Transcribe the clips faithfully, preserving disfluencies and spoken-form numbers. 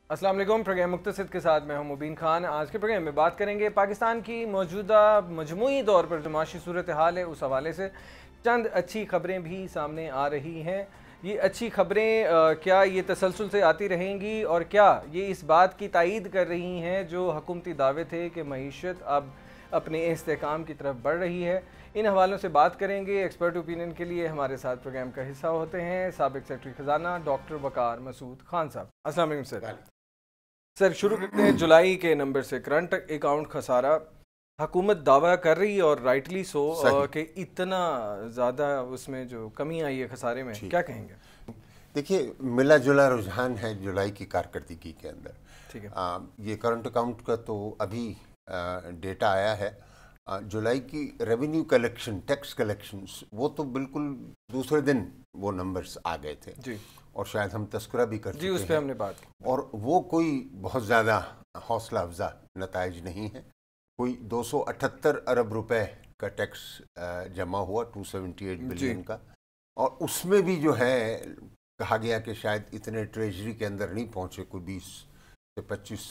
अस्सलाम वालेकुम। प्रोग्राम मुक्तसिद के साथ मैं हूं मुबीन खान। आज के प्रोग्राम में बात करेंगे पाकिस्तान की मौजूदा मजमूई तौर पर जो माशी सूरत हाल है उस हवाले से। चंद अच्छी खबरें भी सामने आ रही हैं। ये अच्छी खबरें क्या ये तसलसल से आती रहेंगी और क्या ये इस बात की तायीद कर रही हैं जो हुकूमती दावे थे कि मईशत अब अपने इस्तेहकाम की तरफ बढ़ रही है। इन हवालों से बात करेंगे। एक्सपर्ट ओपिनियन के लिए हमारे साथ प्रोग्राम का हिस्सा होते हैं साबिक सेक्रेटरी खजाना डॉक्टर वकार मसूद खान साहब। अस्सलाम वालेकुम सर। सर शुरू करते हैं जुलाई के नंबर से। करंट अकाउंट खसारा हुकूमत दावा कर रही है और राइटली सो कि इतना ज़्यादा उसमें जो कमी आई है खसारे में, क्या कहेंगे? देखिए, मिला जुला रुझान है जुलाई की कारकर्दगी के अंदर। ठीक है, आ, ये करंट अकाउंट का तो अभी आ, डेटा आया है। आ, जुलाई की रेवेन्यू कलेक्शन, टैक्स कलेक्शंस, वो तो बिल्कुल दूसरे दिन वो नंबर्स आ गए थे जी। और शायद हम तस्करा भी कर चुके जी, उस पे हमने बात की। और वो कोई बहुत ज़्यादा हौसला अफजा नताइज नहीं है। कोई दो सौ अठहत्तर अरब रुपए का टैक्स जमा हुआ, दो सौ अठहत्तर बिलियन का, और उसमें भी जो है कहा गया कि शायद इतने ट्रेजरी के अंदर नहीं पहुंचे, कोई बीस से पच्चीस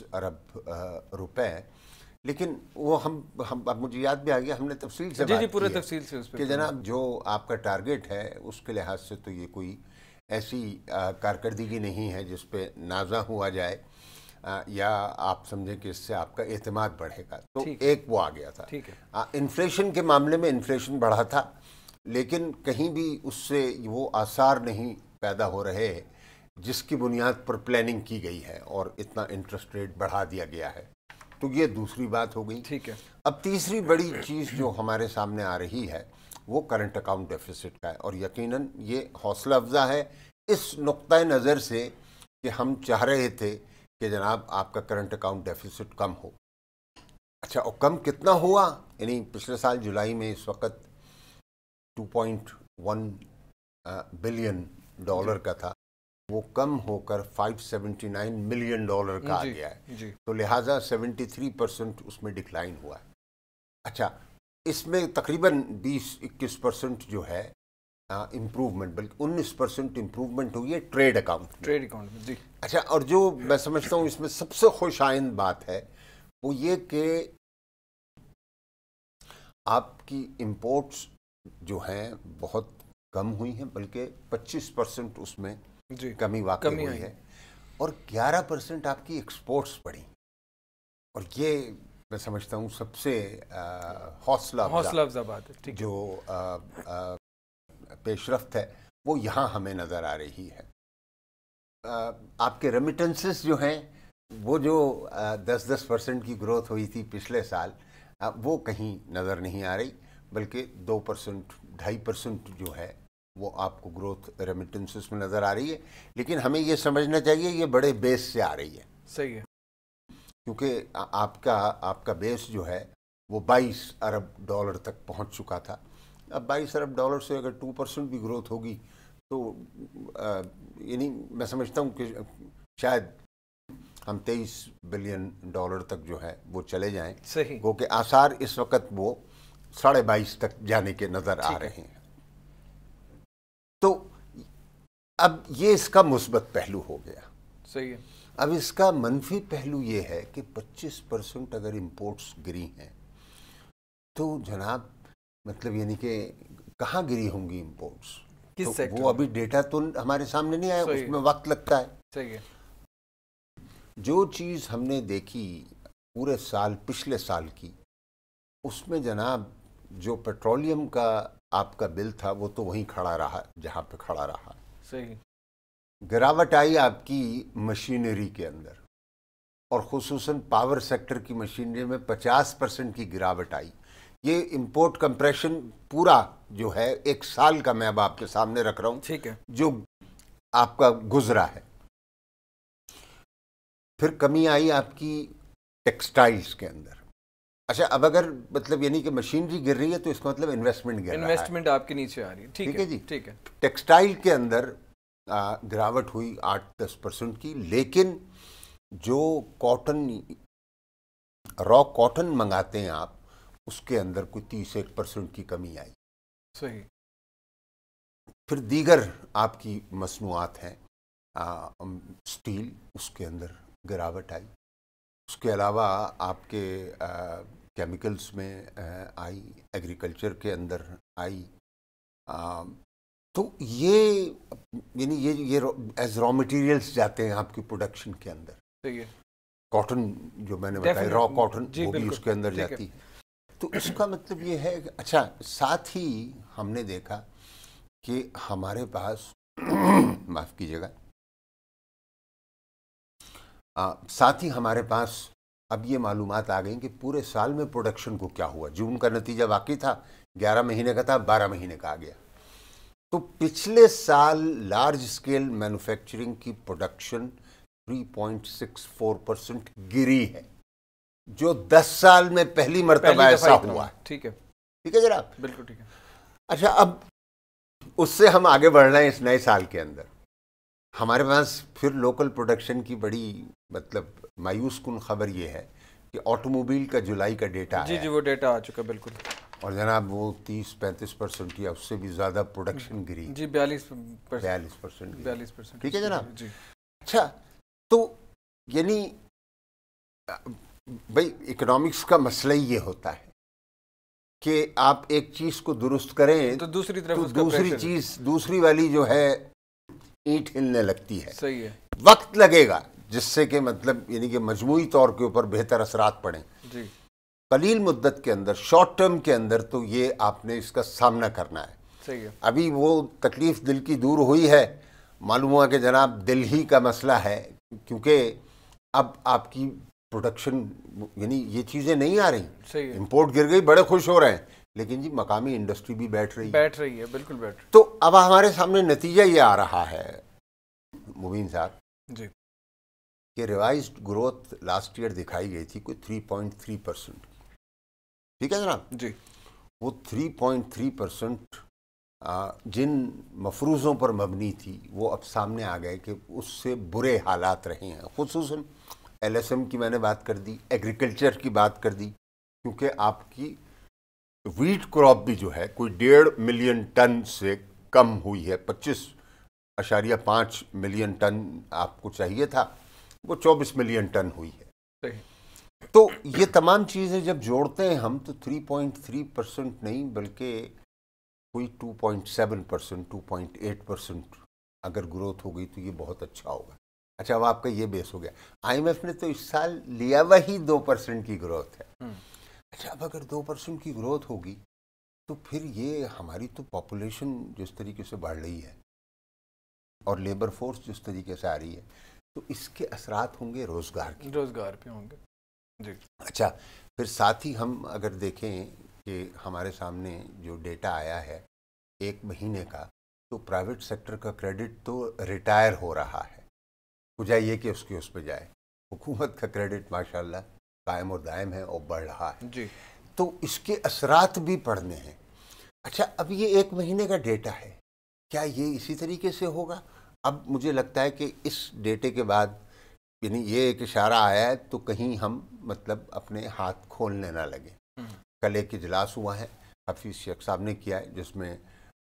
अरब रुपए। लेकिन वो हम हम अब मुझे याद भी आ गया, हमने तफसील से जी, बात जी, पूरे की तफसील से उस पे कि जनाब जो आपका टारगेट है उसके लिहाज से तो ये कोई ऐसी कारकर्दगी नहीं है जिस पे नाजा हुआ जाए आ, या आप समझें कि इससे आपका एतमाद बढ़ेगा। तो एक वो आ गया था। ठीक है, इन्फ्लेशन के मामले में इन्फ्लेशन बढ़ा था, लेकिन कहीं भी उससे वो आसार नहीं पैदा हो रहे जिसकी बुनियाद पर प्लानिंग की गई है और इतना इंटरेस्ट रेट बढ़ा दिया गया है। तो ये दूसरी बात हो गई। ठीक है, अब तीसरी बड़ी चीज़ जो हमारे सामने आ रही है वो करंट अकाउंट डेफिसिट का है, और यकीनन ये हौसला अफजा है इस नुक्ता नज़र से कि हम चाह रहे थे कि जनाब आपका करंट अकाउंट डेफिसिट कम हो। अच्छा, और कम कितना हुआ? यानी पिछले साल जुलाई में इस वक्त दो पॉइंट एक बिलियन डॉलर का था, वो कम होकर पाँच सौ उन्यासी मिलियन डॉलर का आ गया है। तो लिहाजा तिहत्तर परसेंट उसमें डिक्लाइन हुआ है। अच्छा, इसमें तकरीबन बीस इक्कीस परसेंट जो है इम्प्रूवमेंट, बल्कि उन्नीस परसेंट इम्प्रूवमेंट हुई है ट्रेड अकाउंट में। ट्रेड अकाउंट में जी। अच्छा, और जो मैं समझता हूँ इसमें सबसे खुशाइंद बात है वो ये कि आपकी इंपोर्ट्स जो हैं बहुत कम हुई हैं, बल्कि पच्चीस परसेंट उसमें जी कमी वाकई हुई है, और ग्यारह परसेंट आपकी एक्सपोर्ट्स बढ़ी। और ये मैं समझता हूँ सबसे हौसला हौसला अफजा बात है जो आ, आ, पेशरफ्त है वो यहाँ हमें नज़र आ रही है। आ, आपके रेमिटेंसेस जो हैं वो जो दस दस परसेंट की ग्रोथ हुई थी पिछले साल, आ, वो कहीं नज़र नहीं आ रही, बल्कि दो परसेंट ढाई परसेंट जो है वो आपको ग्रोथ रेमिटेंसेस में नज़र आ रही है। लेकिन हमें ये समझना चाहिए ये बड़े बेस से आ रही है। सही है, क्योंकि आपका आपका बेस जो है वो बाईस अरब डॉलर तक पहुंच चुका था। अब बाईस अरब डॉलर से अगर दो परसेंट भी ग्रोथ होगी तो यानी मैं समझता हूँ कि शायद हम तेईस बिलियन डॉलर तक जो है वो चले जाएं। सही, क्योंकि आसार इस वक्त वो साढ़े बाईस तक जाने के नज़र आ रहे हैं। तो अब ये इसका मुस्बत पहलू हो गया। सही है। अब इसका मनफी पहलू ये है कि पच्चीस परसेंट अगर इंपोर्ट्स गिरी हैं तो जनाब मतलब यानी कि कहाँ गिरी होंगी इंपोर्ट्स? किस तो सेक्टर? वो अभी डेटा तो हमारे सामने नहीं आया, उसमें वक्त लगता है। सही है। जो चीज़ हमने देखी पूरे साल पिछले साल की, उसमें जनाब जो पेट्रोलियम का आपका बिल था वो तो वहीं खड़ा रहा जहाँ पे खड़ा रहा। सही। गिरावट आई आपकी मशीनरी के अंदर, और खुसूसन पावर सेक्टर की मशीनरी में पचास परसेंट की गिरावट आई। ये इंपोर्ट कंप्रेशन पूरा जो है एक साल का मैं अब आपके सामने रख रहा हूँ, ठीक है, जो आपका गुजरा है। फिर कमी आई आपकी टेक्सटाइल्स के अंदर। अच्छा, अब अगर मतलब यानी कि मशीनरी गिर रही है तो इसका मतलब इन्वेस्टमेंट गिर रहा है, इन्वेस्टमेंट आपके नीचे आ रही है। ठीक है जी, ठीक है। टेक्सटाइल के अंदर गिरावट हुई आठ दस परसेंट की, लेकिन जो कॉटन रॉ कॉटन मंगाते हैं आप, उसके अंदर कोई तीस एक परसेंट की कमी आई। सही। फिर दीगर आपकी मसनूआत हैं, स्टील, उसके अंदर गिरावट आई। उसके अलावा आपके केमिकल्स में आ, आई, एग्रीकल्चर के अंदर आई। आ, तो ये यानी ये ये एज रॉ मटेरियल्स जाते हैं आपकी प्रोडक्शन के अंदर। सही है। कॉटन जो मैंने बताया, रॉ कॉटन, वो भी उसके अंदर जाती है। तो इसका मतलब ये है कि अच्छा, साथ ही हमने देखा कि हमारे पास माफ कीजिएगा, साथ ही हमारे पास अब ये मालूमात आ गई कि पूरे साल में प्रोडक्शन को क्या हुआ। जून का नतीजा वाकई था, ग्यारह महीने का था, बारह महीने का आ गया। तो पिछले साल लार्ज स्केल मैन्युफैक्चरिंग की प्रोडक्शन तीन पॉइंट छह चार परसेंट गिरी है, जो दस साल में पहली मर्तबा ऐसा हुआ। ठीक है, ठीक है जनाब, बिल्कुल ठीक है। अच्छा, अब उससे हम आगे बढ़ रहे हैं इस नए साल के अंदर। हमारे पास फिर लोकल प्रोडक्शन की बड़ी मतलब मायूस कुन खबर ये है कि ऑटोमोबाइल का जुलाई का डेटा जी जी वो डेटा आ चुका बिल्कुल, और जनाब वो तीस पैंतीस परसेंट या उससे भी ज़्यादा प्रोडक्शन गिरी जी, बयालीस बयालीस परसेंट बयालीस परसेंट ठीक है जनाब जी। अच्छा, तो यानी भाई इकोनॉमिक्स का मसला ही ये होता है कि आप एक चीज़ को दुरुस्त करें तो दूसरी तरफ तो दूसरी चीज़ दूसरी वाली जो है ईंट हिलने लगती है। सही है, वक्त लगेगा जिससे कि मतलब यानी कि मजमूई तौर के ऊपर बेहतर असरात पड़ें जी। कलील मुद्दत के अंदर, शॉर्ट टर्म के अंदर तो ये आपने इसका सामना करना है। सही है। अभी वो तकलीफ दिल की दूर हुई है, मालूम हुआ कि जनाब दिल ही का मसला है, क्योंकि अब आपकी प्रोडक्शन यानी ये चीज़ें नहीं आ रही। सही है। इंपोर्ट गिर गई, बड़े खुश हो रहे हैं, लेकिन जी मकामी इंडस्ट्री भी बैठ रही बैठ रही है बिल्कुल बैठ रही। तो अब हमारे सामने नतीजा ये आ रहा है मुबीन साहब जी कि रिवाइज्ड ग्रोथ लास्ट ईयर दिखाई गई थी कोई तीन पॉइंट तीन परसेंट। ठीक है जनाब जी। वो तीन पॉइंट तीन परसेंट जिन मफरूज़ों पर मबनी थी वो अब सामने आ गए कि उससे बुरे हालात रहे हैं। खुसूसन एल एस एम की मैंने बात कर दी, एग्रीकल्चर की बात कर दी, क्योंकि आपकी वीट क्रॉप भी जो है कोई डेढ़ मिलियन टन से कम हुई है। पच्चीस अशारिया पाँच मिलियन टन आपको चाहिए था, वो चौबीस मिलियन टन हुई है। तो ये तमाम चीज़ें जब जोड़ते हैं हम तो तीन पॉइंट तीन परसेंट नहीं बल्कि कोई दो पॉइंट सात परसेंट दो पॉइंट आठ परसेंट अगर ग्रोथ हो गई तो ये बहुत अच्छा होगा। अच्छा, अब आपका ये बेस हो गया। आई एम एफ ने तो इस साल लिया वही दो परसेंट की ग्रोथ है। अच्छा, अब अगर दो परसेंट की ग्रोथ होगी तो फिर ये हमारी तो पॉपुलेशन जिस तरीके से बढ़ रही है और लेबर फोर्स जिस तरीके से आ रही है तो इसके असरात होंगे रोज़गार के रोज़गार पे होंगे जी। अच्छा, फिर साथ ही हम अगर देखें कि हमारे सामने जो डेटा आया है एक महीने का, तो प्राइवेट सेक्टर का क्रेडिट तो रिटायर हो रहा है, वजह ये कि उसके उस पर जाए। हुकूमत का क्रेडिट माशाल्लाह कायम और दायम है और बढ़ रहा है जी। तो इसके असरात भी पड़ने हैं। अच्छा, अब ये एक महीने का डेटा है, क्या ये इसी तरीके से होगा? अब मुझे लगता है कि इस डेटे के बाद यानी ये एक इशारा आया है तो कहीं हम मतलब अपने हाथ खोलने ना लगे। कल एक इजलास हुआ है हफीज़ शेख साहब ने किया है जिसमें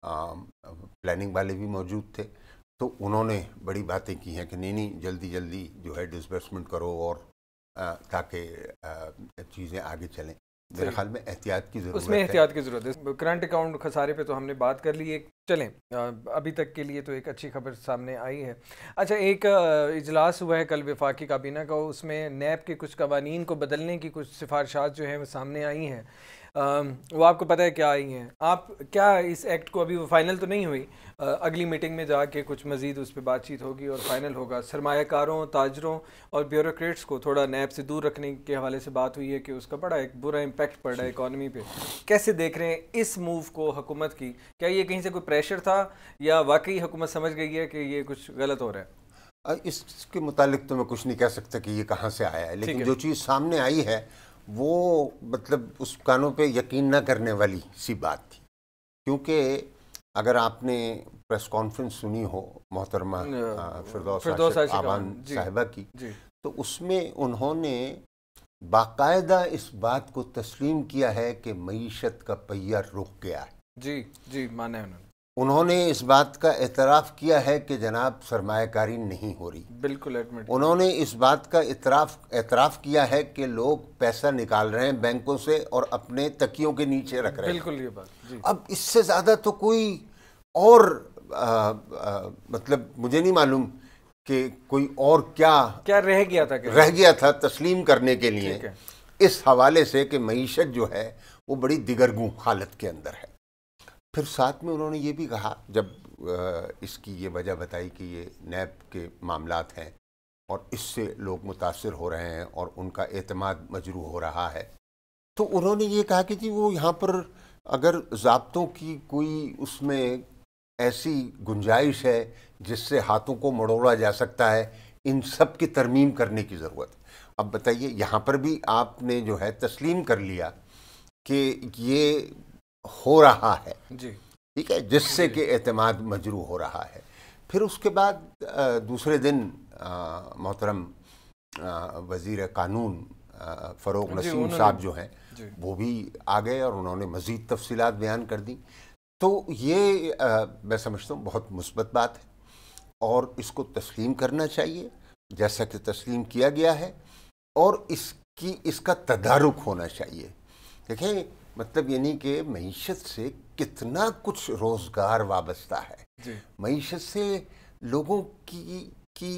प्लानिंग वाले भी मौजूद थे, तो उन्होंने बड़ी बातें की हैं कि नहीं नहीं जल्दी जल्दी जो है डिसबर्समेंट करो और ताकि चीज़ें आगे चलें। मेरे ख्याल में एहतियात की ज़रूरत है, उसमें एहतियात की ज़रूरत है। करंट अकाउंट खसारे पे तो हमने बात कर ली। एक चलें अभी तक के लिए तो एक अच्छी खबर सामने आई है। अच्छा, एक इजलास हुआ है कल वफाकी काबीना का, उसमें नैब के कुछ कवानीन को बदलने की कुछ सिफारिशात जो हैं वो सामने आई हैं। वो आपको पता है क्या आई हैं? आप क्या इस एक्ट को, अभी वो फाइनल तो नहीं हुई, आ, अगली मीटिंग में जाके कुछ मज़ीद उस पर बातचीत होगी और फाइनल होगा। सरमायाकारों, ताजरों और ब्यूरोक्रेट्स को थोड़ा नैब से दूर रखने के हवाले से बात हुई है कि उसका बड़ा एक बुरा इम्पैक्ट पड़ रहा है इकॉनमी पे। कैसे देख रहे हैं इस मूव को हुकूमत की? क्या ये कहीं से कोई प्रेशर था या वाकई हुकूमत समझ गई है कि ये कुछ गलत हो रहा है? इसके मुतालिक तो मैं कुछ नहीं कह सकता कि ये कहाँ से आया है, लेकिन जो चीज़ सामने आई है वो मतलब उस कानों पे यकीन न करने वाली सी बात थी। क्योंकि अगर आपने प्रेस कॉन्फ्रेंस सुनी हो मोहतरमा फिरदौस आबान साहिबा की, तो उसमें उन्होंने बाकायदा इस बात को तस्लीम किया है कि मईशत का पहिया रुक गया है। जी जी, माना है उन्होंने। उन्होंने इस बात का एतराफ़ किया है कि जनाब सरमायाकारी नहीं हो रही। बिल्कुल एडमिट। उन्होंने इस बात का इतराफ़ एतराफ़ किया है कि लोग पैसा निकाल रहे हैं बैंकों से और अपने तकियों के नीचे रख रहे हैं। बिल्कुल ये बात जी। अब इससे ज़्यादा तो कोई और आ, आ, मतलब मुझे नहीं मालूम कि कोई और क्या क्या रह गया था क्या? रह गया था तस्लीम करने के लिए इस हवाले से कि मईशत जो है वो बड़ी दिगरगूं हालत के अंदर है। फिर साथ में उन्होंने ये भी कहा, जब इसकी ये वजह बताई कि ये नैब के मामलात हैं और इससे लोग मुतासिर हो रहे हैं और उनका एतमाद मजरू हो रहा है, तो उन्होंने ये कहा कि जी वो यहाँ पर अगर ज़ाब्तों की कोई उसमें ऐसी गुंजाइश है जिससे हाथों को मड़ोड़ा जा सकता है, इन सब की तरमीम करने की ज़रूरत। अब बताइए, यहाँ पर भी आपने जो है तस्लीम कर लिया कि ये हो रहा है जी, ठीक है, जिससे कि एतमाद मजरू हो रहा है। फिर उसके बाद दूसरे दिन मोहतरम वज़ीर कानून फ़रोग़ नसीम साहब जो हैं वो भी आ गए और उन्होंने मज़ीद तफसीलात बयान कर दी। तो ये आ, मैं समझता हूँ बहुत मुस्बत बात है और इसको तस्लीम करना चाहिए जैसा कि तस्लीम किया गया है, और इसकी इसका तदारुक होना चाहिए। देखें, मतलब यानी कि मईशत से कितना कुछ रोज़गार वाबस्ता है, मईशत से लोगों की की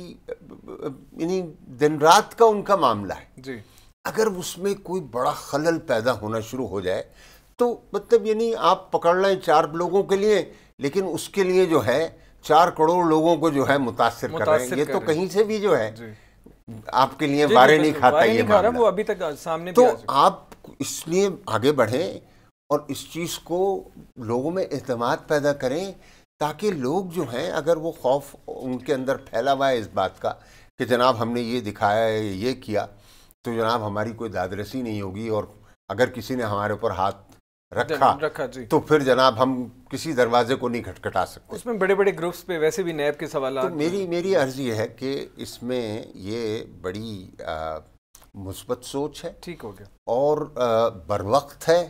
यानी दिन रात का उनका मामला है जी। अगर उसमें कोई बड़ा खलल पैदा होना शुरू हो जाए तो मतलब यानी आप पकड़ लें चार लोगों के लिए, लेकिन उसके लिए जो है चार करोड़ लोगों को जो है मुतासिर कर रहे हैं। ये तो कहीं से भी जो है आपके लिए वारे नहीं खाता ये मामला, वो अभी तक सामने। तो आप इसलिए आगे बढ़ें और इस चीज़ को लोगों में एतमाद पैदा करें ताकि लोग जो हैं, अगर वो खौफ उनके अंदर फैला हुआ है इस बात का कि जनाब हमने ये दिखाया है, ये किया, तो जनाब हमारी कोई दादरसी नहीं होगी, और अगर किसी ने हमारे ऊपर हाथ रखा, रखा जी, तो फिर जनाब हम किसी दरवाजे को नहीं खटखटा सकते। उसमें बड़े बड़े ग्रुप्स पे वैसे भी नैब के सवाल। तो मेरी मेरी अर्ज ये है कि इसमें ये बड़ी मुस्बत सोच है, ठीक हो गया, और बर वक्त है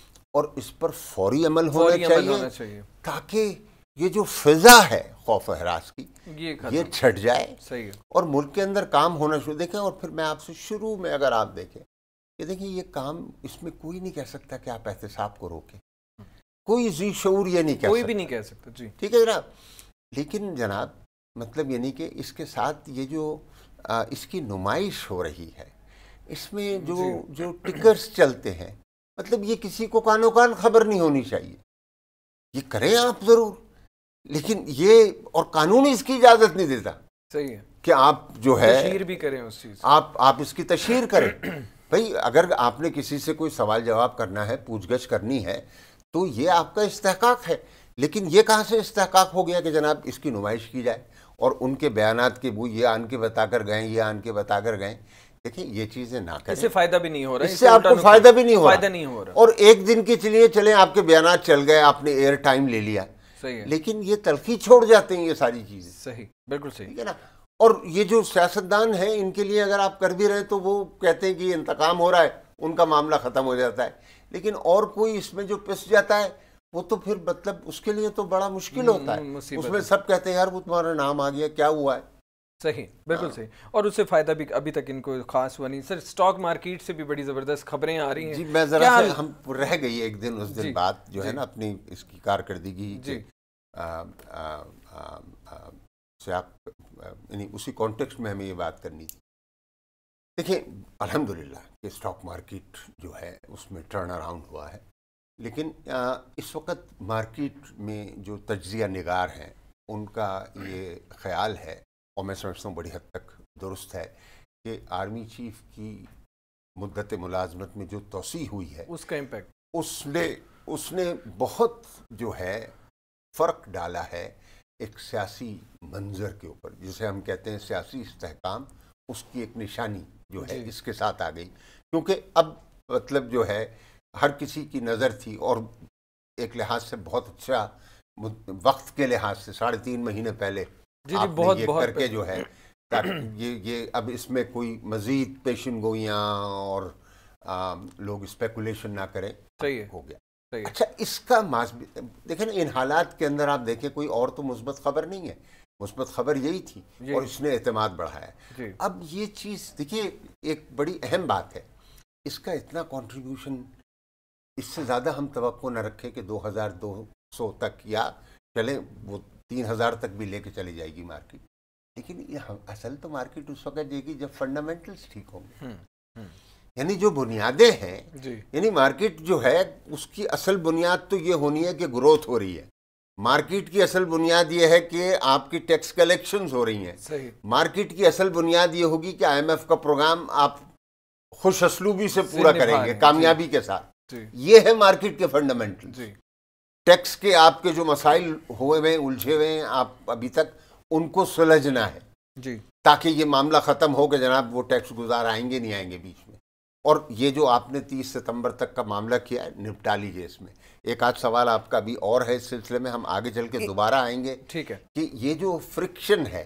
और इस पर फौरी अमल होना चाहिए, चाहिए ताकि ये जो फिजा है खौफ हरास की ये, ये छट जाए। सही है। और मुल्क के अंदर काम होना शुरू। देखें, और फिर मैं आपसे शुरू में अगर आप देखें ये देखिए, ये काम इसमें कोई नहीं कह सकता कि आप एहतसाब को रोकें, कोई जी शऊर ये नहीं कह कोई सकता, भी नहीं कह सकता जी, ठीक है जनाब। लेकिन जनाब मतलब यानी कि इसके साथ ये जो आ, इसकी नुमाइश हो रही है, इसमें जो जो टिकर्स चलते हैं, मतलब ये किसी को कानो कान खबर नहीं होनी चाहिए। ये करें आप जरूर, लेकिन ये और कानून इसकी इजाजत नहीं देता। सही है कि आप जो है तशहीर भी करें उस चीज, आप आप इसकी तशहीर करें। भाई, अगर आपने किसी से कोई सवाल जवाब करना है, पूछगछ करनी है, तो ये आपका इस्तेहकाक है। लेकिन ये कहाँ से इस्तेहकाक हो गया कि जनाब इसकी नुमाइश की जाए और उनके बयानात के वो ये आन के बता कर गए, ये आन के बता कर गए। देखिए, ये चीजें ना करें, इससे फायदा भी नहीं हो रहा है, इससे आपको फायदा भी नहीं हो रहा, नहीं हो रहा। और एक दिन के चलिए चले आपके बयानात चल गए, आपने एयर टाइम ले लिया, सही है, लेकिन ये तलखी छोड़ जाते हैं ये सारी चीजें। सही, बिल्कुल सही, ठीक है ना। और ये जो सियासतदान है, इनके लिए अगर आप कर भी रहे तो वो कहते हैं कि इंतकाम हो रहा है, उनका मामला खत्म हो जाता है। लेकिन और कोई इसमें जो पिस जाता है वो तो फिर मतलब उसके लिए तो बड़ा मुश्किल होता है। उसमें सब कहते हैं यार वो तुम्हारा नाम आ गया, क्या हुआ है। सही, बिल्कुल सही। और उससे फायदा भी अभी तक इनको खास हुआ नहीं। सर, स्टॉक मार्केट से भी बड़ी जबरदस्त खबरें आ रही हैं जी। मैं जरा से हम रह गई एक दिन, उस दिन बात जो है ना अपनी इसकी कारकर्दगी जी आ, आ, आ, आ, से आप यानी उसी कॉन्टेक्स्ट में हमें ये बात करनी थी। देखिए, अल्हम्दुलिल्लाह कि स्टॉक मार्केट जो है उसमें टर्न अराउंड हुआ है, लेकिन आ, इस वक्त मार्केट में जो तज्जिया निगार हैं उनका ये ख्याल है, और मैं समझता हूँ बड़ी हद तक दुरुस्त है, कि आर्मी चीफ की मुद्दत मुलाजमत में जो तोसी हुई है उसका इम्पैक्ट उसने उसने बहुत जो है फ़र्क डाला है एक सियासी मंजर के ऊपर, जिसे हम कहते हैं सियासी इस्तेहकाम। उसकी एक निशानी जो है इसके साथ आ गई, क्योंकि अब मतलब जो है हर किसी की नज़र थी, और एक लिहाज से बहुत अच्छा वक्त के लिहाज से साढ़े तीन महीने पहले जी जी बहुत ये बहुत करके जो है ताकि ये ये अब इसमें कोई मजीद पेशन गोइयाँ और आ, लोग स्पेकुलेशन ना करें, सही है, हो गया। अच्छा, इसका मास देखें ना, इन हालात के अंदर आप देखें कोई और तो मुस्बत खबर नहीं है, मुस्बत खबर यही थी और इसने एतमाद बढ़ाया। अब ये चीज़ देखिए एक बड़ी अहम बात है, इसका इतना कंट्रीब्यूशन, इससे ज़्यादा हम तवक्को न रखें कि दो हज़ार दो सौ तक या चले वो तीन हज़ार तक भी लेके चली जाएगी मार्केट, लेकिन ये असल तो मार्केट उस वक्त जाएगी जब फंडामेंटल्स ठीक होंगे, यानी जो बुनियादें हैं, यानी मार्केट जो है उसकी असल बुनियाद तो ये होनी है कि ग्रोथ हो रही है, मार्केट की असल बुनियाद ये है कि आपकी टैक्स कलेक्शंस हो रही हैं, सही। मार्केट की असल बुनियाद ये होगी कि आईएमएफ का प्रोग्राम आप खुश असलूबी से पूरा करेंगे कामयाबी के साथ, ये है मार्केट के फंडामेंटल। टैक्स के आपके जो मसाइल हुए हुए उलझे हुए हैं आप अभी तक, उनको सुलझना है जी, ताकि ये मामला ख़त्म हो कि जनाब वो टैक्स गुजार आएंगे नहीं आएंगे बीच में। और ये जो आपने तीस सितंबर तक का मामला किया है, निपटा लीजिए इसमें। एक आध सवाल आपका भी और है इस सिलसिले में, हम आगे चल के दोबारा आएंगे, ठीक है, कि ये जो फ्रिक्शन है,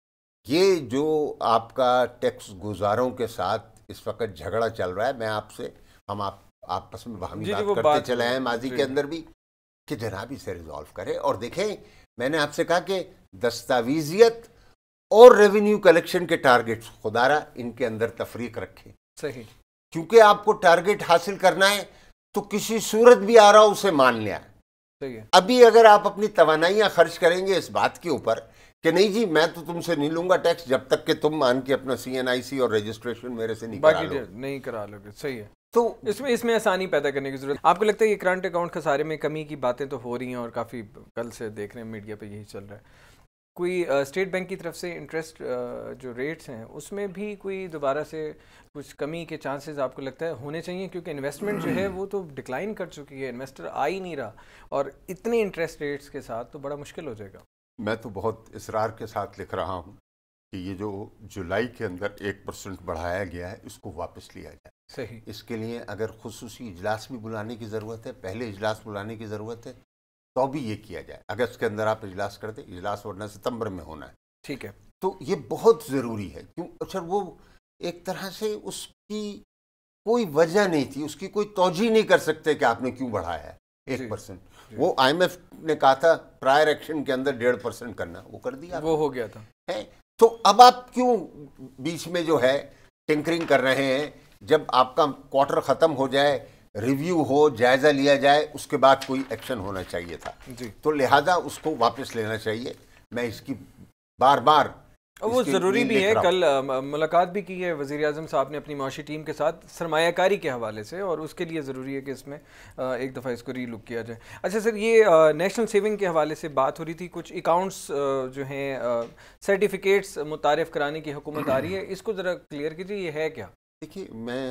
ये जो आपका टैक्स गुजारों के साथ इस वक्त झगड़ा चल रहा है, मैं आपसे हम आप आपस में बाहमी बात करते बात चले हैं माजी के अंदर भी कि जनाब इसे रिजॉल्व करें। और देखें, मैंने आपसे कहा कि दस्तावेजियत और रेवेन्यू कलेक्शन के टारगेट्स खुदारा इनके अंदर तफरीक रखें, सही, क्योंकि आपको टारगेट हासिल करना है तो किसी सूरत भी आ रहा हो उसे मान लिया, सही है। अभी अगर आप अपनी तवानाइयां खर्च करेंगे इस बात के ऊपर कि नहीं जी मैं तो तुमसे नहीं लूंगा टैक्स जब तक कि तुम मान के अपना सी एन आई सी और रजिस्ट्रेशन मेरे से नहीं करा लो, नहीं करा लोगे, सही है, तो इसमें इसमें आसानी पैदा करने की जरूरत। आपको लगता है ये करंट अकाउंट खसारे में कमी की बातें तो हो रही हैं और काफ़ी कल से देख रहे हैं मीडिया पे यही चल रहा है, कोई स्टेट बैंक की तरफ से इंटरेस्ट जो रेट्स हैं उसमें भी कोई दोबारा से कुछ कमी के चांसेस आपको लगता है होने चाहिए, क्योंकि इन्वेस्टमेंट जो है वो तो डिक्लाइन कर चुकी है, इन्वेस्टर आ ही नहीं रहा और इतने इंटरेस्ट रेट्स के साथ तो बड़ा मुश्किल हो जाएगा। मैं तो बहुत इसरार के साथ लिख रहा हूँ कि ये जो जुलाई के अंदर एक परसेंट बढ़ाया गया है इसको वापस लिया जाए, सही। इसके लिए अगर खुसूसी इजलास भी बुलाने की ज़रूरत है, पहले इजलास बुलाने की ज़रूरत है, तो भी ये किया जाए। अगस्त के अंदर आप इजलास करते, इजलास वरना सितंबर में होना है, ठीक है, तो ये बहुत ज़रूरी है। क्यों? अच्छा, वो एक तरह से उसकी कोई वजह नहीं थी, उसकी कोई तौजी नहीं कर सकते कि आपने क्यों बढ़ाया है एक परसेंट। वो आईएमएफ ने कहा था प्रायर एक्शन के अंदर डेढ़ परसेंट करना, वो कर दिया, वो हो गया था, है। तो अब आप क्यों बीच में जो है टिंकरिंग कर रहे हैं? जब आपका क्वार्टर ख़त्म हो जाए, रिव्यू हो, जायज़ा लिया जाए, उसके बाद कोई एक्शन होना चाहिए था जी। तो लिहाजा उसको वापस लेना चाहिए। मैं इसकी बार बार वो ज़रूरी भी है, कल मुलाकात भी की है वज़ीर आज़म साहब ने अपनी माशी टीम के साथ सरमायाकारी के हवाले से, और उसके लिए ज़रूरी है कि इसमें एक दफ़ा इसको रीलुक किया जाए। अच्छा सर, ये नेशनल सेविंग के हवाले से बात हो रही थी, कुछ अकाउंट्स जो हैं सर्टिफिकेट्स मुतारिफ़ कराने की हुकूमत आ रही है, इसको ज़रा क्लियर कीजिए, ये है क्या? देखिए,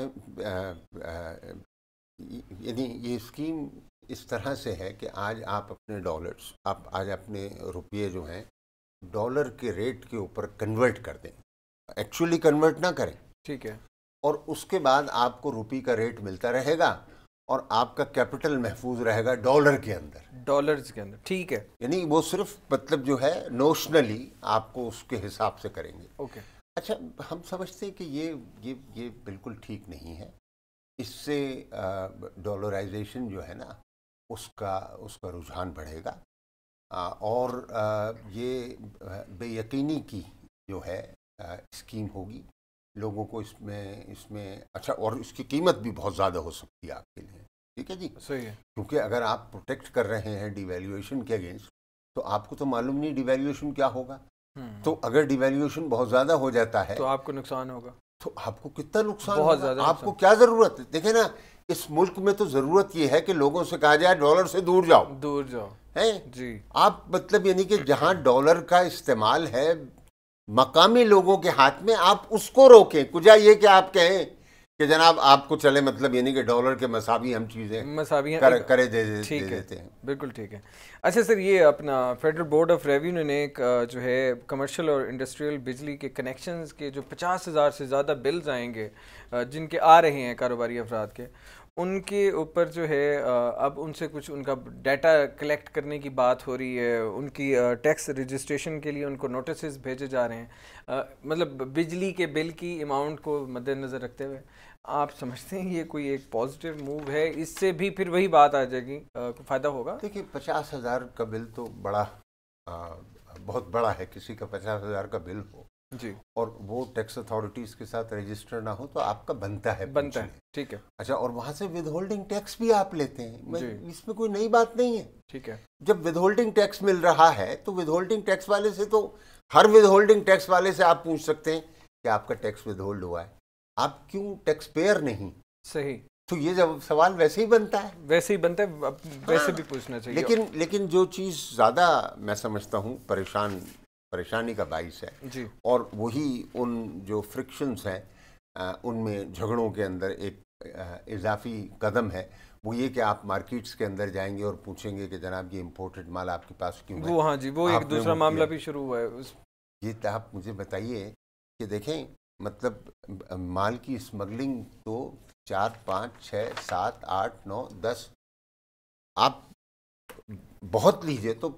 मैं यानी ये स्कीम इस तरह से है कि आज आप अपने डॉलर्स, आप आज अपने रुपये जो हैं डॉलर के रेट के ऊपर कन्वर्ट कर दें, एक्चुअली कन्वर्ट ना करें, ठीक है, और उसके बाद आपको रुपये का रेट मिलता रहेगा और आपका कैपिटल महफूज रहेगा डॉलर के अंदर, डॉलर्स के अंदर, ठीक है। यानी वो सिर्फ मतलब जो है नोशनली आपको उसके हिसाब से करेंगे, ओके। अच्छा, हम समझते हैं कि ये ये ये बिल्कुल ठीक नहीं है। इससे डॉलराइजेशन जो है ना उसका उसका रुझान बढ़ेगा आ, और आ, ये बेयकीनी की जो है आ, स्कीम होगी, लोगों को इसमें इसमें अच्छा, और इसकी कीमत भी बहुत ज़्यादा हो सकती है आपके लिए, ठीक है जी, सही है। क्योंकि अगर आप प्रोटेक्ट कर रहे हैं डिवैल्यूएशन के अगेंस्ट, तो आपको तो मालूम नहीं डिवैल्यूएशन क्या होगा, तो अगर डिवैल्यूएशन बहुत ज़्यादा हो जाता है तो आपको नुकसान होगा, तो आपको कितना नुकसान बहुत ज़्यादा, आपको क्या ज़रूरत है? देखे ना, इस मुल्क में तो ज़रूरत ये है कि लोगों से कहा जाए डॉलर से दूर जाओ, दूर जाओ, है जी। आप मतलब यानी कि जहां डॉलर का इस्तेमाल है मकामी लोगों के हाथ में, आप उसको रोकें, कुजा ये कि आप कहें कि जनाब आपको चले मतलब यानी कि डॉलर के मसावी हम चीज़ें मसावी कर, करे दे, दे, दे देते हैं, बिल्कुल ठीक है। अच्छा सर, ये अपना फेडरल बोर्ड ऑफ रेवेन्यू ने एक जो है कमर्शियल और इंडस्ट्रियल बिजली के कनेक्शंस के जो पचास हज़ार से ज़्यादा बिल्स आएंगे जिनके आ रहे हैं कारोबारी अफराद के, उनके ऊपर जो है अब उनसे कुछ उनका डाटा कलेक्ट करने की बात हो रही है, उनकी टैक्स रजिस्ट्रेशन के लिए उनको नोटिस भेजे जा रहे हैं, मतलब बिजली के बिल की अमाउंट को मद्देनज़र रखते हुए। आप समझते हैं ये कोई एक पॉजिटिव मूव है? इससे भी फिर वही बात आ जाएगी, फ़ायदा होगा? देखिए, पचास हज़ार का बिल तो बड़ा आ, बहुत बड़ा है। किसी का पचास हज़ार का बिल हो जी और वो टैक्स अथॉरिटीज़ के साथ रजिस्टर ना हो तो आपका बनता है बनता है ठीक है। अच्छा, और वहाँ से विदहोल्डिंग टैक्स भी आप लेते हैं, इसमें कोई नई बात नहीं है। ठीक है। जब विदहोल्डिंग टैक्स मिल रहा है तो विदहोल्डिंग टैक्स वाले से तो हर विदहोल्डिंग टैक्स वाले से आप पूछ सकते हैं कि आपका टैक्स विदहोल्ड हुआ है, आप क्यों टैक्स पेयर नहीं? सही। तो ये जब सवाल वैसे ही बनता है, वैसे ही बनता है, वैसे हाँ, भी पूछना चाहिए। लेकिन लेकिन जो चीज़ ज़्यादा मैं समझता हूँ परेशान परेशानी का बाइस है जी, और वही उन जो फ्रिक्शंस हैं उनमें झगड़ों के अंदर एक इजाफी कदम है, वो ये कि आप मार्केट्स के अंदर जाएंगे और पूछेंगे कि जनाब ये इम्पोर्टेड माल आपके पास क्यों है? वो हाँ जी, वो एक दूसरा मामला भी शुरू हुआ है उस... ये तो आप मुझे बताइए कि देखें, मतलब माल की स्मगलिंग तो चार पाँच छः सात आठ नौ दस, आप बहुत लीजिए तो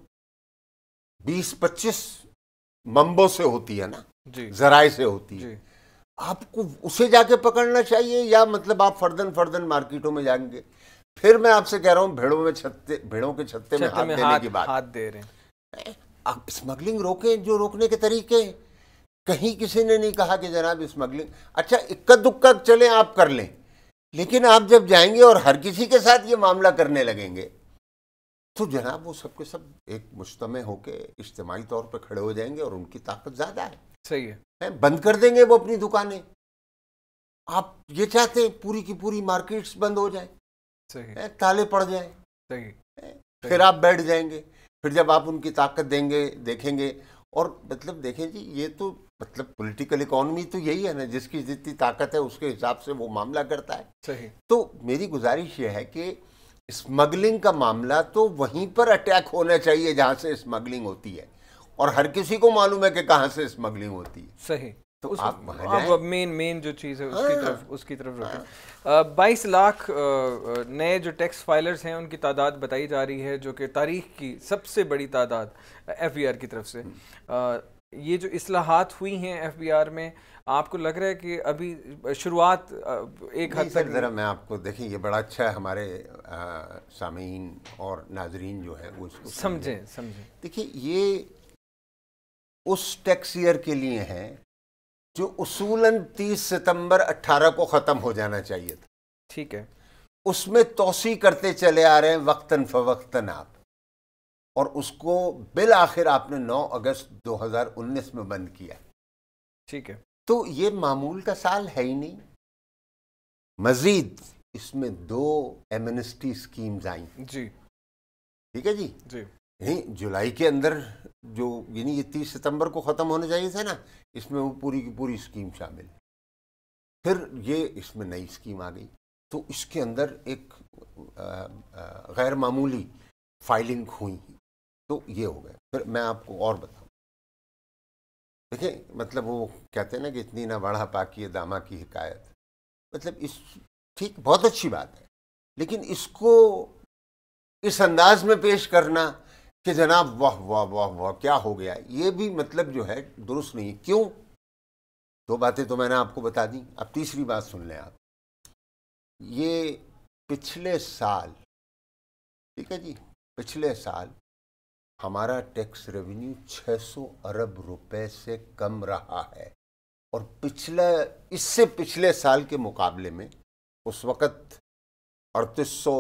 बीस पच्चीस मंबों से होती है ना, जराए से होती है। आपको उसे जाके पकड़ना चाहिए या मतलब आप फर्दन फर्दन मार्केटों में जाएंगे? फिर मैं आपसे कह रहा हूँ, भेड़ों में छत्ते भेड़ों के छत्ते में हाथ देने की बात, हाथ दे रहे हैं। आप स्मगलिंग रोकें, जो रोकने के तरीके, कहीं किसी ने नहीं कहा कि जनाब स्मगलिंग, अच्छा इक्का दुक्का चले आप कर लें, लेकिन आप जब जाएंगे और हर किसी के साथ ये मामला करने लगेंगे तो जनाब वो सबके सब एक मुश्तमे होके इज्तिमाई तौर पे खड़े हो जाएंगे और उनकी ताकत ज्यादा है। सही है, है? बंद कर देंगे वो अपनी दुकानें। आप ये चाहते हैं पूरी की पूरी मार्केट्स बंद हो जाए, सही है? ताले पड़ जाए, सही, है? फिर आप बैठ जाएंगे, फिर जब आप उनकी ताकत देंगे देखेंगे, और मतलब देखें जी, ये तो मतलब पॉलिटिकल इकोनॉमी तो यही है ना, जिसकी जितनी ताकत है उसके हिसाब से वो मामला करता है। सही। तो मेरी गुजारिश ये है कि स्मगलिंग का मामला तो वहीं पर अटैक होना चाहिए जहां से स्मगलिंग होती है, और हर किसी को मालूम है कि कहां से स्मगलिंग होती है। सही। तो उस, आप आप मेन मेन जो चीज़ है उसकी हाँ, तरफ उसकी तरफ रखें। बाईस लाख नए जो टैक्स फाइलर्स हैं उनकी तादाद बताई जा रही है, जो कि तारीख की सबसे बड़ी तादाद एफ बी आर की तरफ से। आ, ये जो इस्लाहात हुई हैं एफ बी आर में, आपको लग रहा है कि अभी शुरुआत एक हद तक? ज़रा मैं आपको, देखिए ये बड़ा अच्छा है, हमारे सामीन और नाजरीन जो है वो इसको समझें समझें देखिए, ये उस टैक्स ईयर के लिए है जो उसूलन तीस सितंबर अट्ठारह को ख़त्म हो जाना चाहिए था। ठीक है। उसमें तोसी करते चले आ रहे हैं वक्तन फवक्तन आप, और उसको बिल आखिर आपने नौ अगस्त दो हज़ार उन्नीस में बंद किया। ठीक है। तो ये मामूल का साल है ही नहीं। मजीद इसमें दो एमनेस्टी स्कीम्स आई जी, ठीक है जी जी नहीं, जुलाई के अंदर जो, यानी ये तीस सितंबर को ख़त्म होने चाहिए था ना, इसमें वो पूरी की पूरी स्कीम शामिल। फिर ये इसमें नई स्कीम आ गई, तो इसके अंदर एक गैर मामूली फाइलिंग हुई, तो ये हो गया। फिर मैं आपको और बताऊं, देखिए मतलब वो कहते हैं ना कि इतनी ना बढ़ा पाकी दामा की हिकायत, मतलब इस ठीक बहुत अच्छी बात है, लेकिन इसको इस अंदाज में पेश करना कि जनाब वाह वाह वाह वाह क्या हो गया, ये भी मतलब जो है दुरुस्त नहीं। क्यों? दो बातें तो मैंने आपको बता दी, अब तीसरी बात सुन लें आप। ये पिछले साल, ठीक है जी, पिछले साल हमारा टैक्स रेवेन्यू छह सौ अरब रुपए से कम रहा है, और पिछले इससे पिछले साल के मुकाबले में उस वक़्त अड़तीस सौ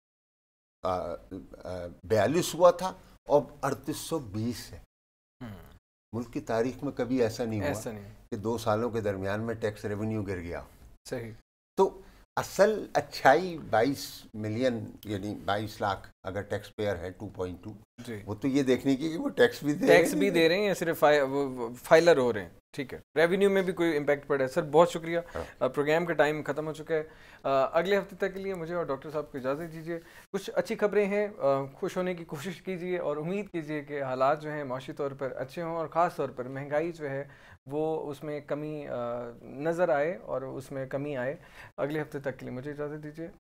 बयालीस हुआ था और अड़तीस सौ बीस है। मुल्क की तारीख में कभी ऐसा नहीं ऐसा हुआ नहीं कि दो सालों के दरमियान में टैक्स रेवेन्यू गिर गया। सही। तो असल अच्छाई बाईस मिलियन यानी बाईस लाख अगर टैक्स पेयर है टू पॉइंट टू, वो तो ये देखने की कि वो टैक्स भी दे टैक्स भी दे रहे हैं या सिर्फ फाइ, फाइलर हो रहे हैं। ठीक है, रेवेन्यू में भी कोई इम्पैक्ट पड़ा है। सर बहुत शुक्रिया। हाँ। प्रोग्राम का टाइम ख़त्म हो चुका है। आ, अगले हफ्ते तक के लिए मुझे और डॉक्टर साहब को इजाज़त दीजिए। कुछ अच्छी खबरें हैं, खुश होने की कोशिश कीजिए और उम्मीद कीजिए कि हालात जो हैं माशी तौर पर अच्छे हों, और ख़ास तौर पर महंगाई जो है वो उसमें कमी नज़र आए और उसमें कमी आए। अगले हफ्ते तक के लिए मुझे इजाज़त दीजिए।